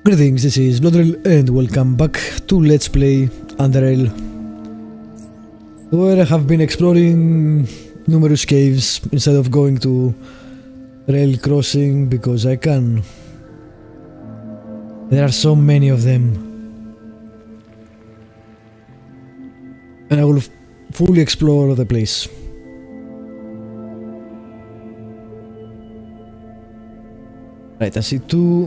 Greetings, this is UnderRail and welcome back to Let's Play UnderRail, where I have been exploring numerous caves instead of going to rail crossing because I can. There are so many of them, and I will fully explore the place. Right, I see two.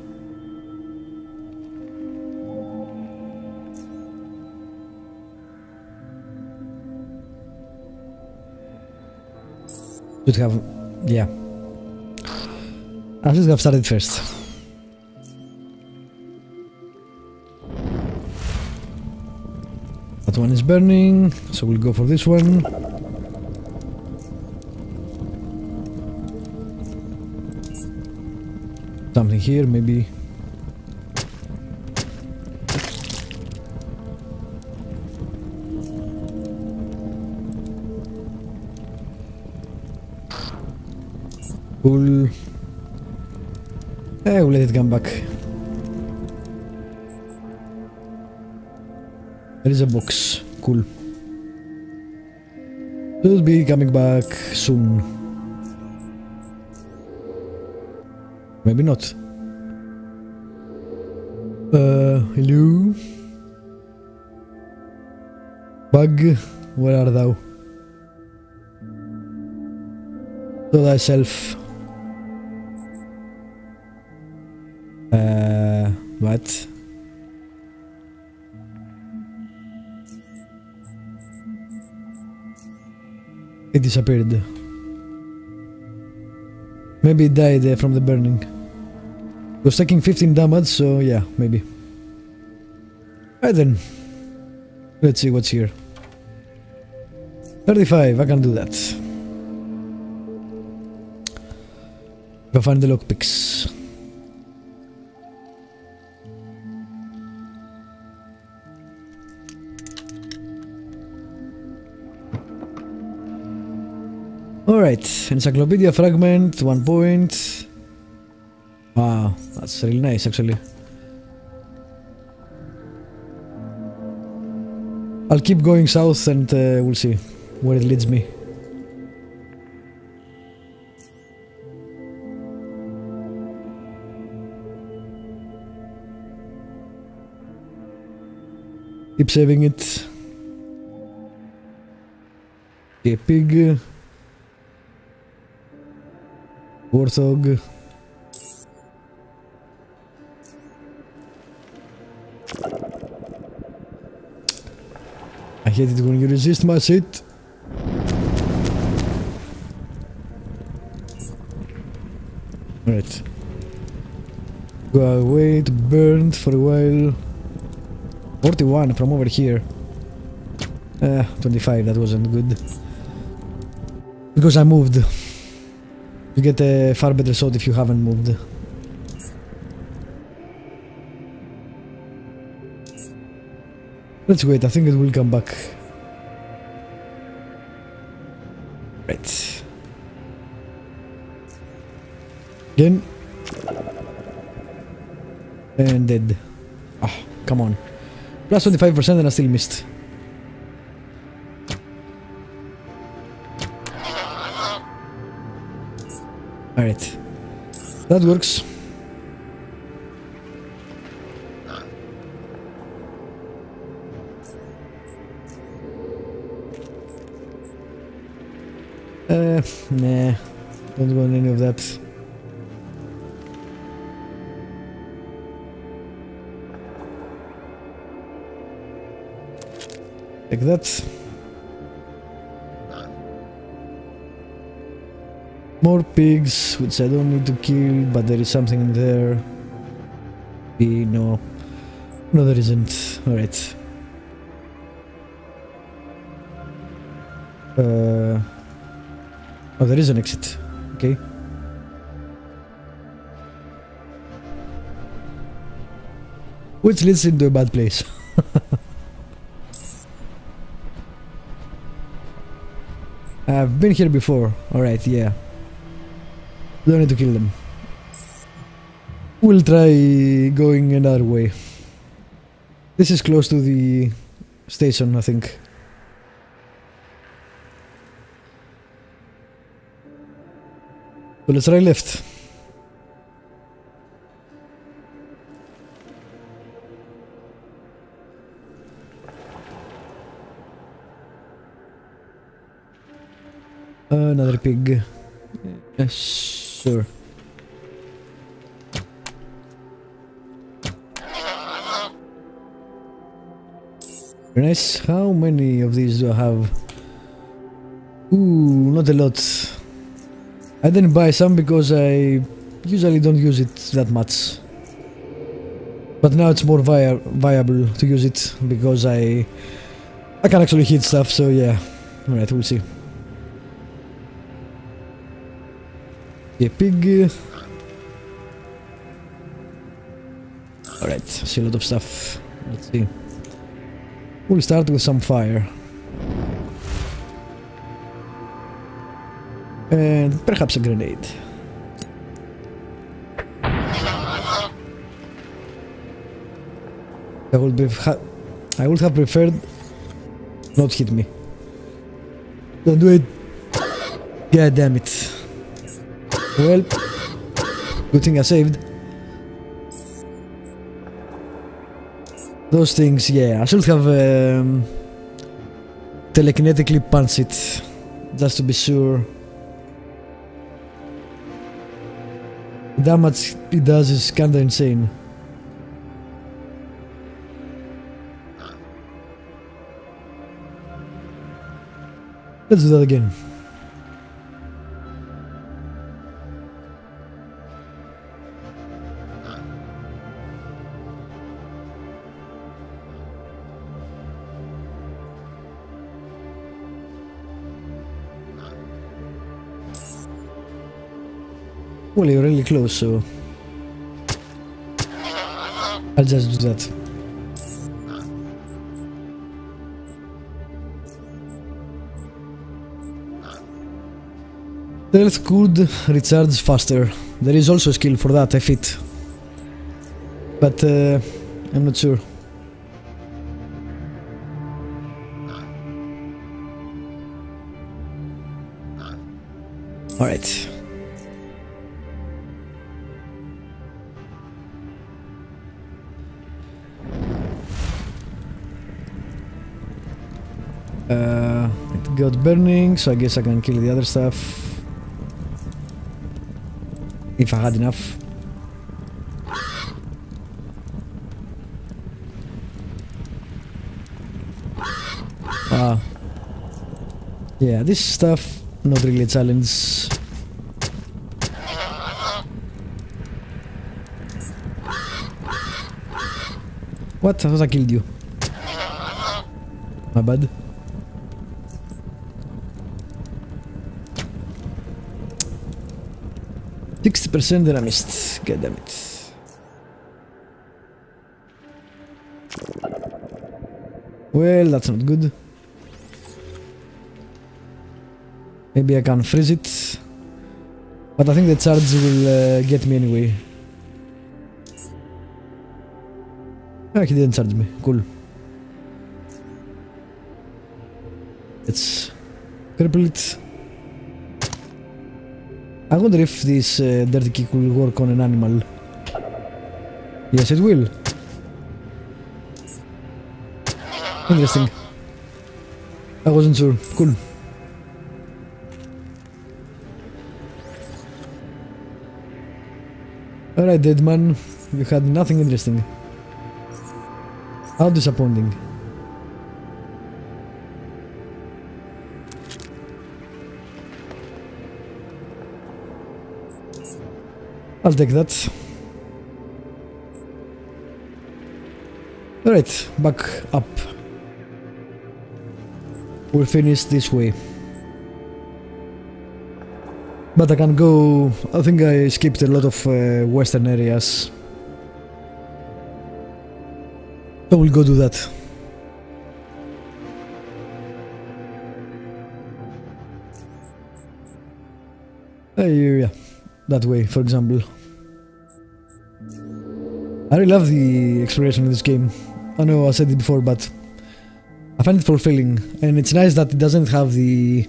Should have, yeah. I should have started first. That one is burning, so we'll go for this one. Something here, maybe. Cool. We'll let it come back. There is a box. Cool. Should be coming back soon. Maybe not. Hello? Bug, where art thou? Show thyself. What? It disappeared. Maybe it died from the burning. It was taking 15 damage, so yeah, maybe. Right then. Let's see what's here. 35, I can do that. If I find the lockpicks. Alright, encyclopedia fragment, 1 point. Wow, that's really nice actually. I'll keep going south and we'll see where it leads me. Keep saving it. Okay, pig. Warthog. I hate it when you resist my shit. Alright. Go away to burned for a while. 41 from over here. 25, that wasn't good. Because I moved. You get a far better shot if you haven't moved. Let's wait, I think it will come back. Right. Again. And dead. Ah, come on. Plus 25% and I still missed. Alright. That works. Nah. Don't want any of that. Like that. More pigs, which I don't need to kill, but there is something in there. No. No, there isn't. Alright. Oh, there is an exit. Okay. Which leads into a bad place. I've been here before. Alright, yeah. Don't need to kill them. We'll try going another way. This is close to the station, I think. So let's try left. Another pig. Yes, sure. Very nice. How many of these do I have? Ooh, not a lot. I didn't buy some because I usually don't use it that much. But now it's more viable to use it because I can actually hit stuff, so yeah. Alright, we'll see. A pig. Alright, see a lot of stuff. Let's see. We'll start with some fire. And perhaps a grenade. I would have preferred not hit me. Don't do it. God damn it. Well, good thing I saved. Those things, yeah, I should have telekinetically punched it, just to be sure. The damage it does is kinda insane. Let's do that again. Well, you're really close, so I'll just do that. Stealth could recharge faster. There is also a skill for that, I fit. But I'm not sure. Alright. It got burning, so I guess I can kill the other stuff. If I had enough. Yeah, this stuff, not really a challenge. What? I thought I killed you. My bad. %, then I missed. God damn it. Well, that's not good. Maybe I can freeze it. But I think the charge will get me anyway. Ah, he didn't charge me. Cool. Let's cripple it. I wonder if this dirty kick will work on an animal. Yes, it will. Interesting. I wasn't sure. Cool. Alright, dead man. You had nothing interesting. How disappointing. I'll take that. Alright, back up. We'll finish this way. But I can go... I think I skipped a lot of western areas. So we'll go do that. Yeah, that way, for example. I really love the exploration in this game. I know I said it before, but I find it fulfilling, and it's nice that it doesn't have the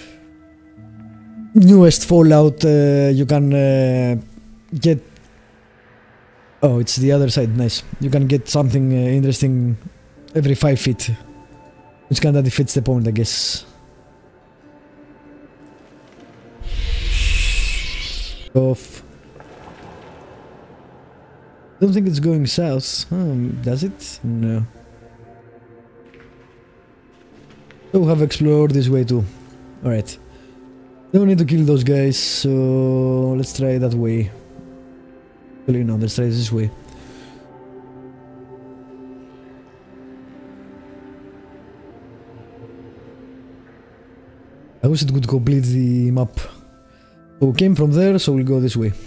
newest Fallout. You can get... Oh, it's the other side, nice. You can get something interesting every 5 feet, which kinda defeats the point, I guess. Off. Don't think it's going south. Does it? No. So we have explored this way too. Alright. Don't need to kill those guys, so let's try that way. Actually, no, let's try this way. I wish it could complete the map. So we came from there, so we'll go this way.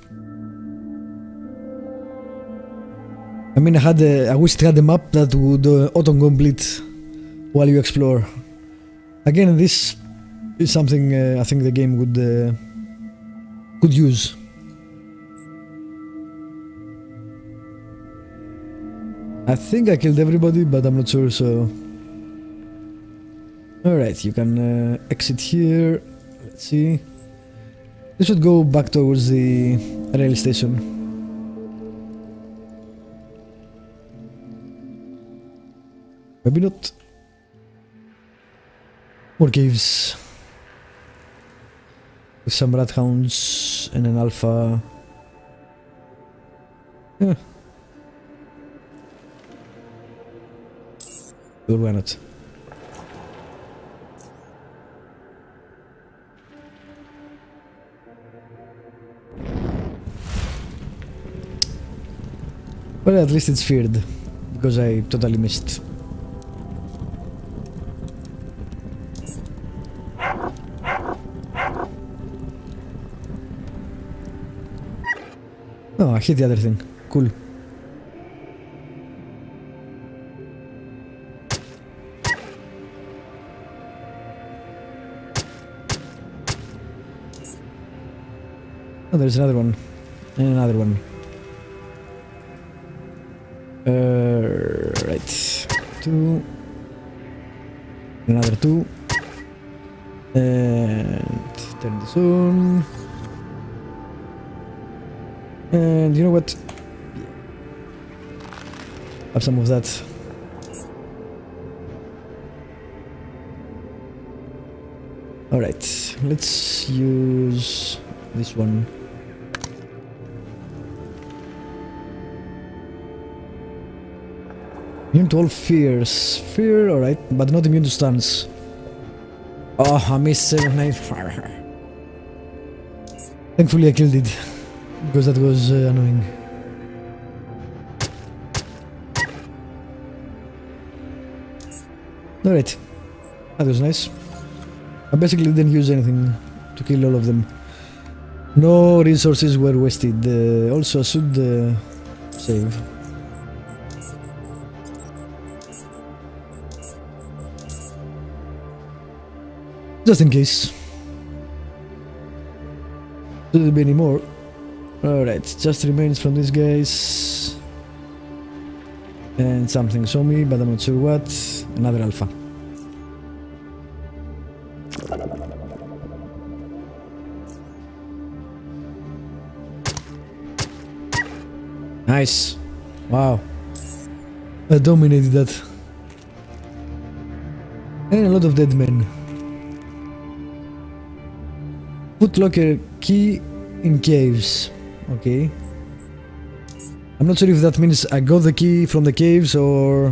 I mean, I wish it had a map that would auto-complete while you explore. Again, this is something I think the game could use. I think I killed everybody, but I'm not sure, so... Alright, you can exit here. Let's see. This should go back towards the rail station. Maybe not. More caves. With some rat hounds and an alpha. Yeah. Sure, why not? Well, at least it's feared, because I totally missed. Oh, I hit the other thing. Cool. Oh, there's another one. And another one. Right. 2. Another 2. And turn this on. And you know what? Have some of that. Alright, let's use this one. Immune to all fears. Fear, alright, but not immune to stuns. Oh, I missed 7-9. Thankfully I killed it, because that was annoying. Alright, that was nice. I basically didn't use anything to kill all of them. No resources were wasted. Also I should save. Just in case. Shouldn't be any more. Alright, just remains from these guys. And something saw me, but I'm not sure what. Another alpha. Nice. Wow. I dominated that. And a lot of dead men. Footlocker key in caves. Okay. I'm not sure if that means I got the key from the caves or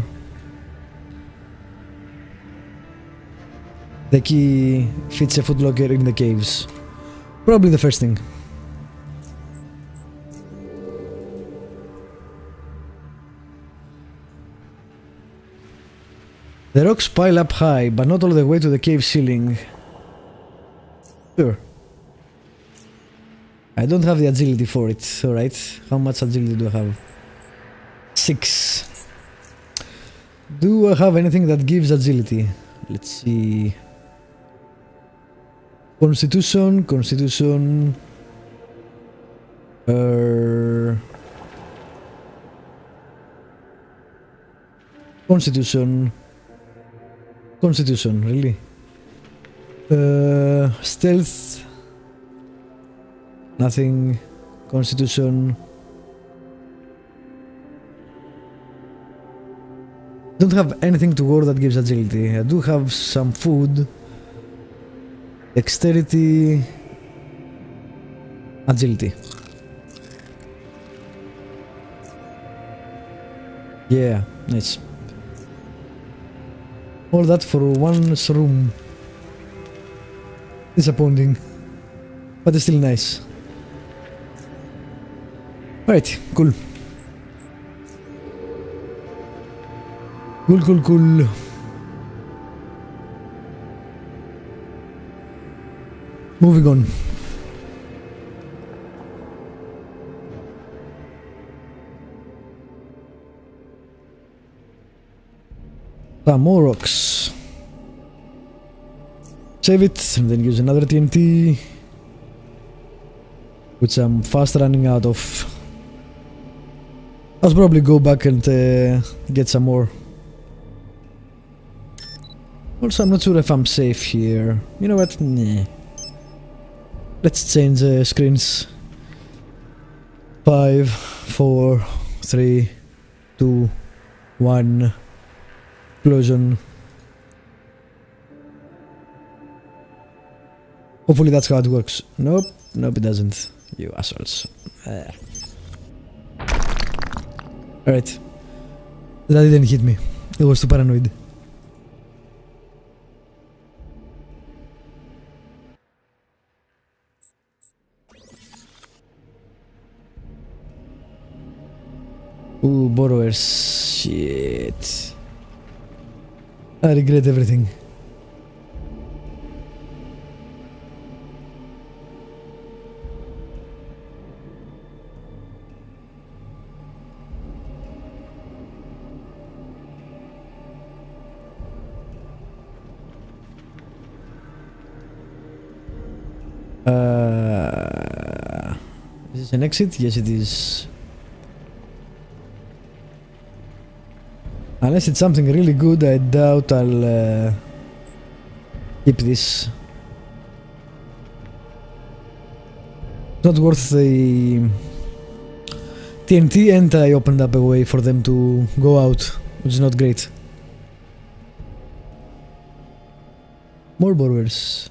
the key fits a footlocker in the caves. Probably the first thing. The rocks pile up high, but not all the way to the cave ceiling. Sure. I don't have the agility for it, alright. How much agility do I have? 6. Do I have anything that gives agility? Let's see. Constitution, Constitution. Constitution. Constitution, really? Stealth. Nothing. Constitution. Don't have anything to war that gives agility. I do have some food. Dexterity. Agility. Yeah, nice. All that for one room. Disappointing. But it's still nice. Alright, cool. Cool. Moving on. Some more rocks. Save it and then use another TNT, which I'm fast running out of. I'll probably go back and get some more. Also, I'm not sure if I'm safe here. You know what? Nah. Let's change screens. 5, 4, 3, 2, 1. Explosion. Hopefully that's how it works. Nope, it doesn't. You assholes. Alright. That didn't hit me. I was too paranoid. Ooh, borrowers. Shit. I regret everything. Is this an exit? Yes, it is. Unless it's something really good, I doubt I'll keep this. It's not worth the TNT, and I opened up a way for them to go out, which is not great. More borrowers.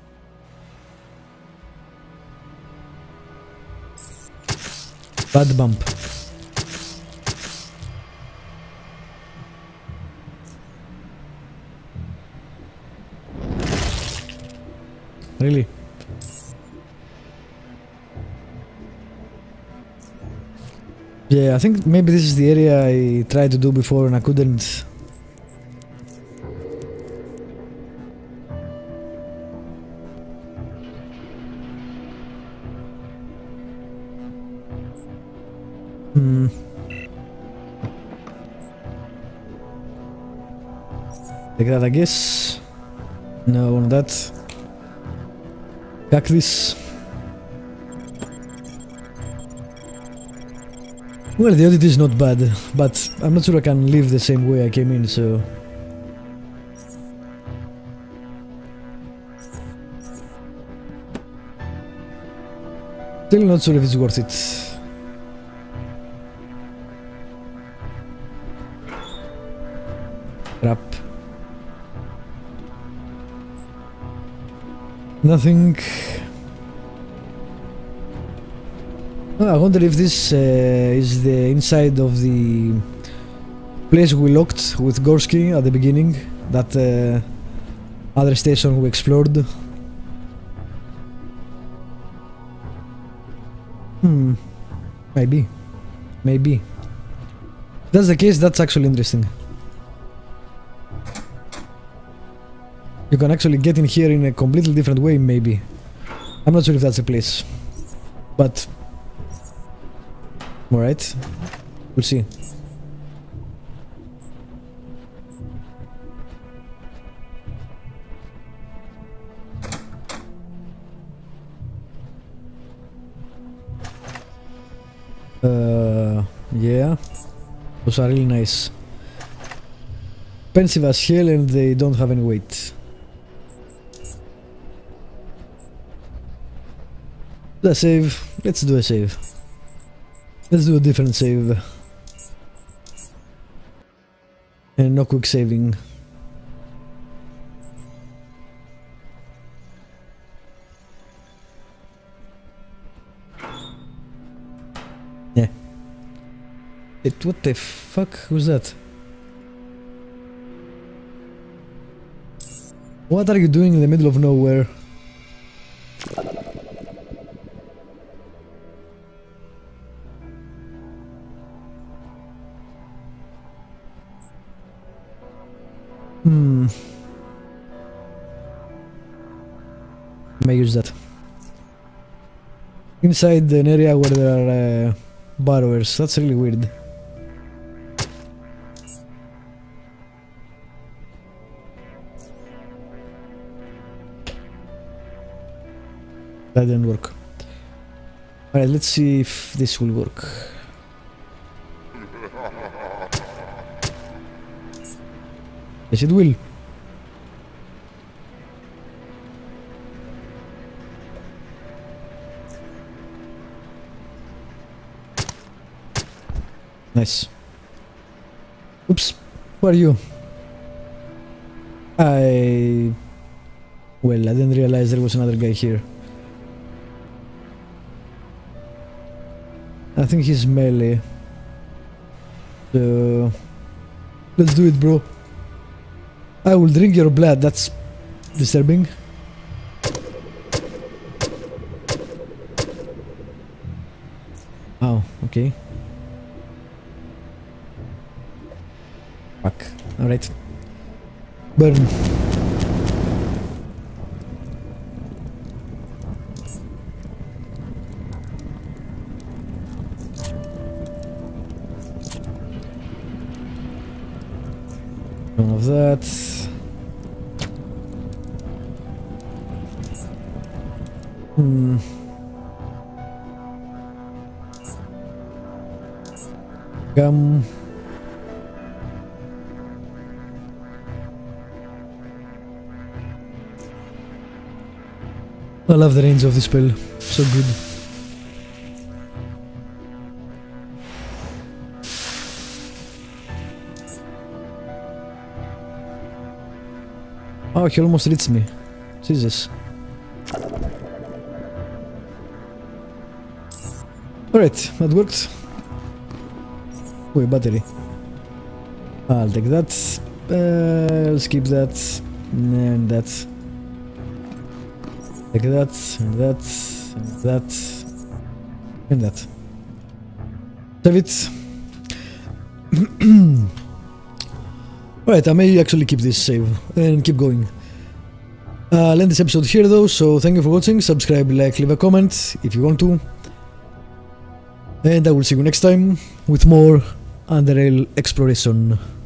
Bad bump. Really? Yeah, I think maybe this is the area I tried to do before and I couldn't. Like that, I guess. No, on that. Cactus. Well, the oddity is not bad, but I'm not sure I can leave the same way I came in, so... Still not sure if it's worth it. Crap. Nothing. Oh, I wonder if this is the inside of the place we locked with Gorski at the beginning. That other station we explored. Maybe. Maybe. If that's the case, that's actually interesting. You can actually get in here in a completely different way, maybe. I'm not sure if that's a place. But... alright. We'll see. Yeah. Those are really nice. expensive as hell and they don't have any weight. The save. Let's do a save. Let's do a different save. And no quick saving. Yeah. What the fuck was that? What are you doing in the middle of nowhere? May use that. Inside an area where there are borrowers. That's really weird. That didn't work. Alright, let's see if this will work. Yes, it will. Nice. Oops, who are you? Well, I didn't realize there was another guy here. I think he's melee. So... let's do it, bro. I will drink your blood, that's disturbing. Oh, okay. Fuck. Alright. Burn. None of that. Gum. I love the range of this spell, so good. Oh, he almost reached me. Jesus. Alright, that worked. Wait, battery. I'll take that. I'll skip that. And that. Take that, and that, and that, and that. Save it. Alright, I may actually keep this save and keep going. I'll end this episode here though, so thank you for watching. Subscribe, like, leave a comment if you want to. And I will see you next time with more UnderRail exploration.